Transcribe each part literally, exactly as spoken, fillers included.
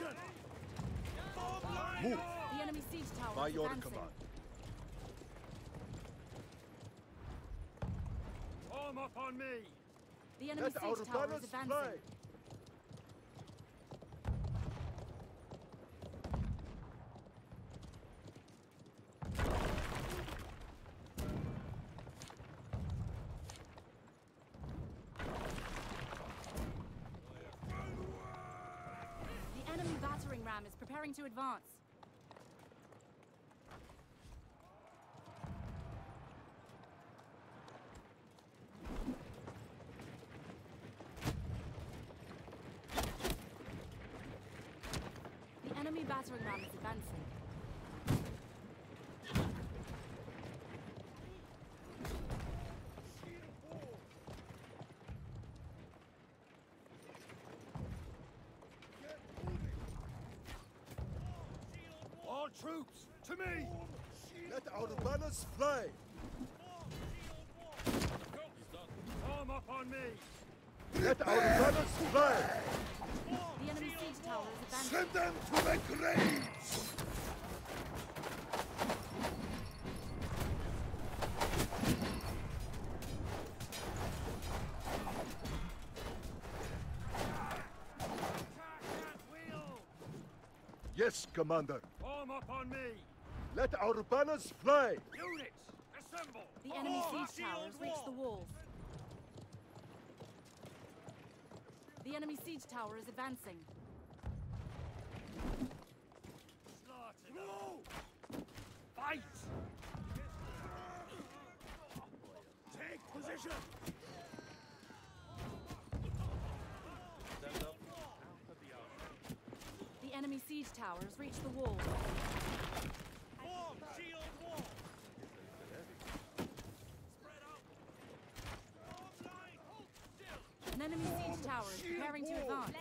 position! Move! The enemy siege tower By is your advancing. command. Arm up on me! The enemy Let our siege tower is banners advancing. fly! The enemy battering ram is preparing to advance. The enemy battering ram is advancing. All troops, to me! Let our banners fly! Arm up on me! Let our banners fly! The enemy siege tower is advancing. Send them to the graves! Attack that wheel! Yes, Commander. Arm up on me! Let our banners fly! Units, assemble! The enemy Oh, siege tower has reached the walls. The enemy siege tower is advancing. Slaughter them. Fight! Take position! Stand up. The enemy siege tower has reached the walls. Form shield wall! Spread out! Form line! Hold still! An enemy siege tower is preparing to advance.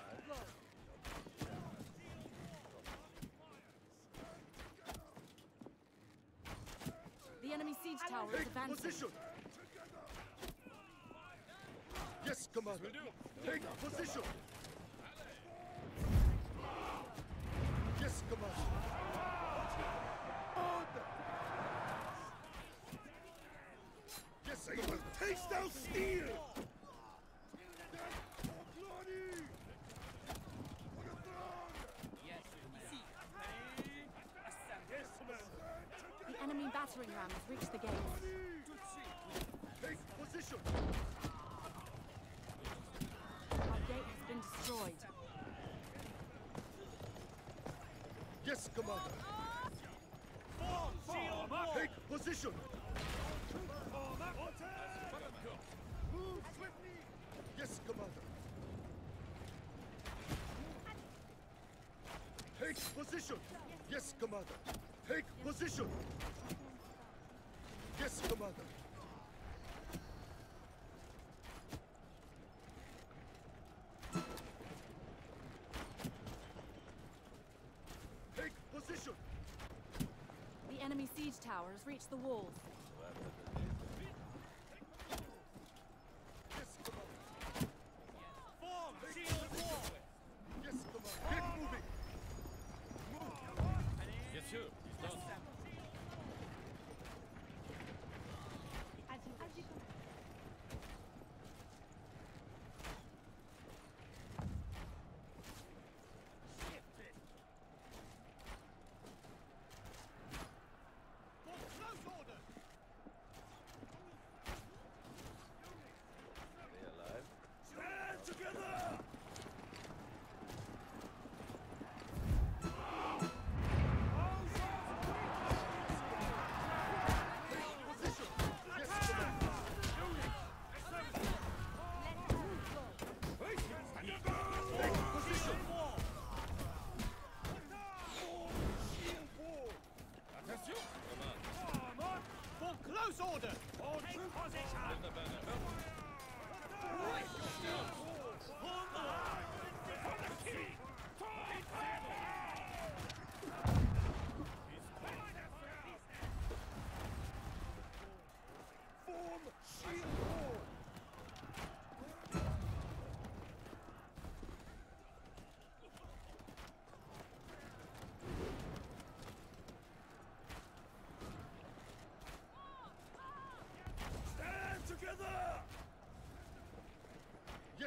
The enemy siege tower is Take advancing. position! Yes, Commander. Take position! Yes, Commander. Order! Yes, I will taste our steel! The enemy battering ram has reached the gates. Take position! Our gate has been destroyed. Yes, Commander. Form shield wall! Take position! Form up! Move swiftly! Yes, Commander. Take position! Yes, Commander. Take position! Yes, Commander. Take position! The enemy siege tower has reached the walls. Yes, Commander. Form shield wall! Yes, Commander. Get moving! Yes, sir. He's done. Shift it! For close order!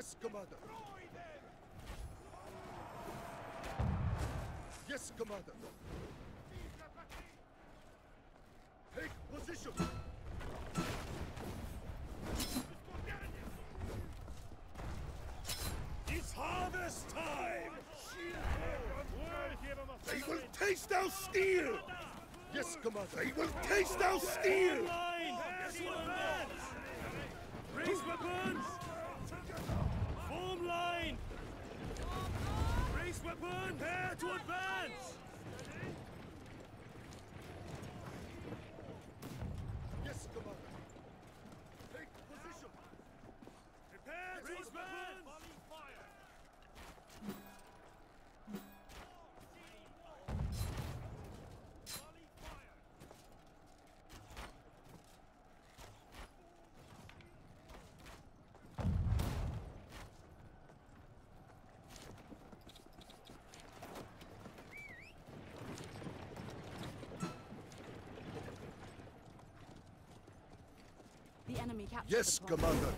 Yes, Commander. Yes, Commander. Take position. It's harvest time! They will taste our steel! Yes, Commander. They will taste our steel! Line! Raise weapons! Form line! Raise weapon! Prepare to advance! Yes, Commander. Take position. Prepare to advance! Volley fire! Volley fire! The enemy captured Yes, the point. Commander.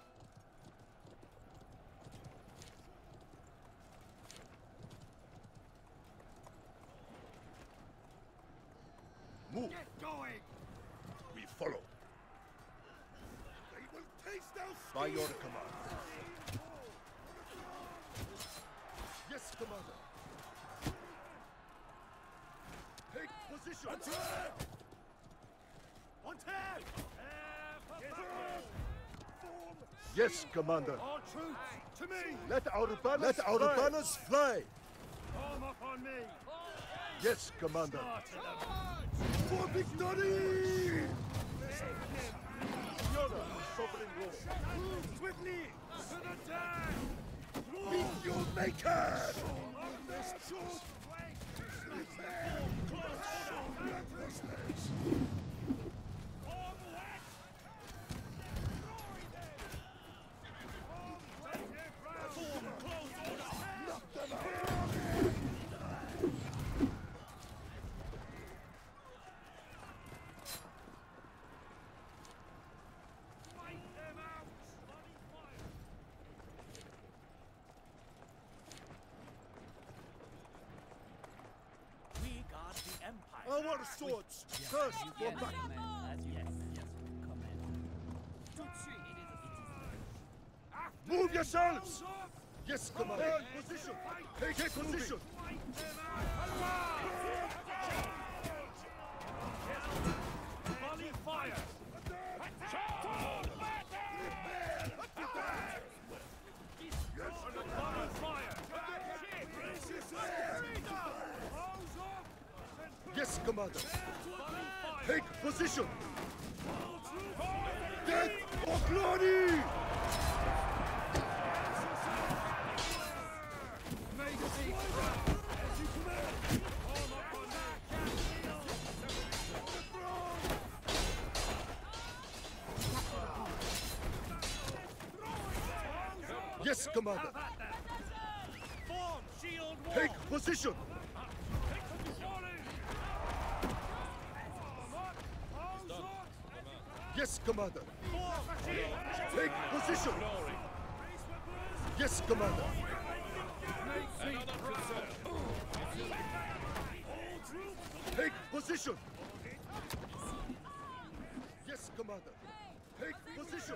Move. Get going! We follow. They will taste our steel. By your command. Yes, Commander. Take position. Attack! On tag! Yes, Commander. All troops, to me! Let our banners Let our fly. banners fly. Form up on me! Yes, Commander. Start to the For victory! Yoda, sovereign lord. Swiftly! To the tag! Meet your maker! Our swords, first for battle. Move yourselves! Yes, Commander. Position. Take a position. Volley fire! Volley fire! Yes, Commander. Take position. Death or glory! Yes, Commander. Form shield wall! Take position. Yes, Commander. Take position. Yes, Commander. Take position. Yes, Commander. Take position.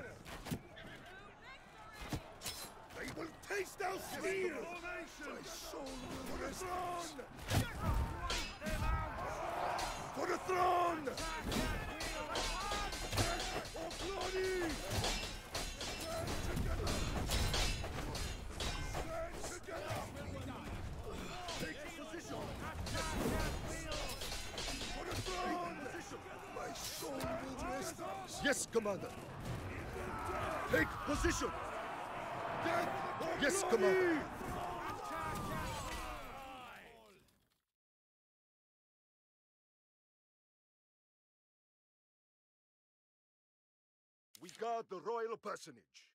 They will taste our steel. My soul will rest. For the throne! For glory! Stand together! Take position! For the throne! My soul will rest. Yes, Commander. Take position! Yes, Commander. We guard the royal personage.